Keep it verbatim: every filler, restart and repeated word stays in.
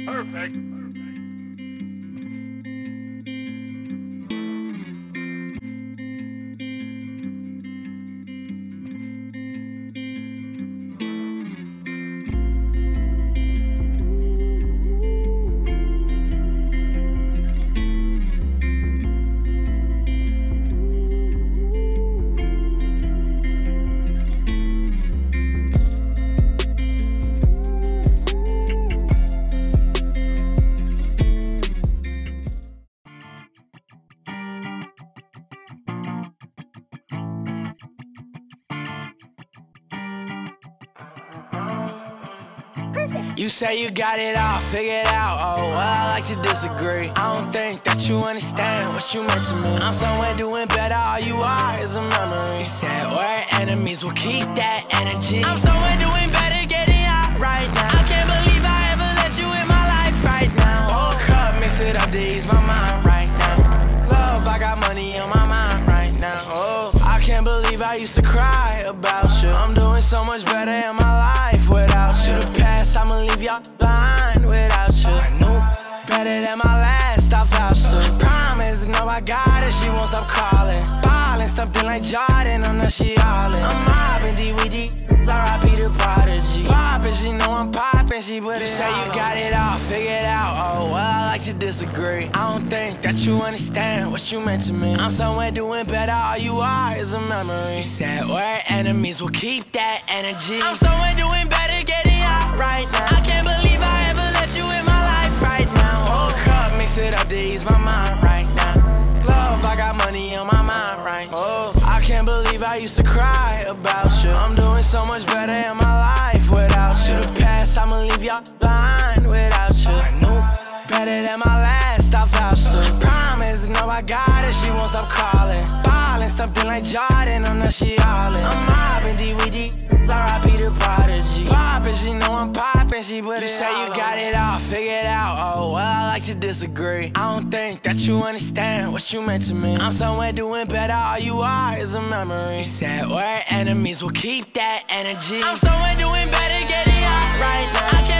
Perfect. You say you got it all figured out, oh, well, I like to disagree. I don't think that you understand what you meant to me. I'm somewhere doing better, all you are is a memory. You said we're enemies, we'll keep that energy. I'm somewhere doing better, getting out right now. I can't believe I ever let you in my life right now. Whole cup, mix it up to ease my mind right now. Love, I got money on my mind right now. Oh, I can't believe I used to cry about you. I'm doing so much better in my life without you. The past, I'ma leave y'all behind without you. I knew better than my last, I vouched to. Promise, know I got it, she won't stop calling. Ballin', something like Jordan, I know she all in. I'm mobbing D V D, R I P the Prodigy. Poppin', she know I'm poppin', she put it. You say you got it all figured out, oh, well, I like to disagree. I don't think that you understand what you meant to me. I'm somewhere doing better, all you are is a memory. You said we're enemies, we'll keep that energy. I'm somewhere doing better, getting out right now. I can't believe I ever let you in my life right now. Whole cup, mix it up to ease my mind right now. Love, I got money on my mind right now. Oh, I can't believe I used to cry about you. I'm doing so much better in my life without you. The past, I'ma leave y'all behind without you. I knew better than my last, I vouched to. Promise, know I got it, she won't stop calling. Ballin', something like Jordan, I know she all in. I'm mobbing D V D, R I P the Prodigy. Poppin', she know I'm poppin', she put it. You say you got it all figured out, oh, well, I like to disagree. I don't think that you understand what you meant to me. I'm somewhere doing better, all you are is a memory. You said we're enemies, we'll keep that energy. I'm somewhere doing better, getting out right now. I can't